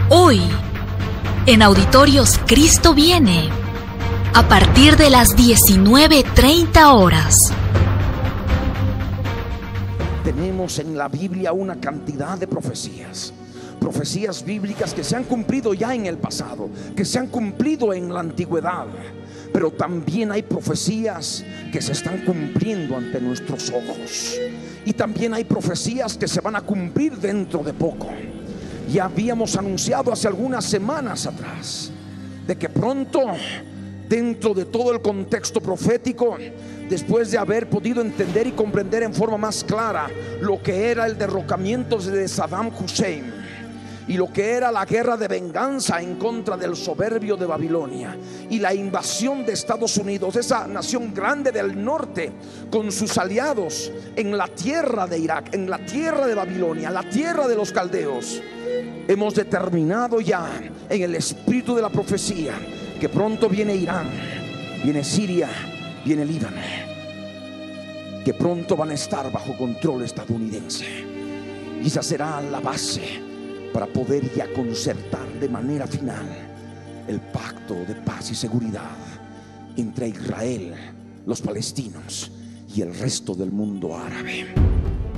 Hoy, en Auditorios Cristo Viene, a partir de las 19:30 horas. Tenemos en la Biblia una cantidad de profecías bíblicas que se han cumplido ya en el pasado, que se han cumplido en la antigüedad, pero también hay profecías que se están cumpliendo ante nuestros ojos, y también hay profecías que se van a cumplir dentro de poco. Ya habíamos anunciado hace algunas semanas atrás de que pronto, dentro de todo el contexto profético, después de haber podido entender y comprender en forma más clara lo que era el derrocamiento de Saddam Hussein y lo que era la guerra de venganza en contra del soberbio de Babilonia y la invasión de Estados Unidos, esa nación grande del norte, con sus aliados en la tierra de Irak, en la tierra de Babilonia, la tierra de los caldeos, hemos determinado ya en el espíritu de la profecía que pronto viene Irán, viene Siria, viene Líbano, que pronto van a estar bajo control estadounidense, y esa será la base para poder ya concertar de manera final el pacto de paz y seguridad entre Israel, los palestinos y el resto del mundo árabe.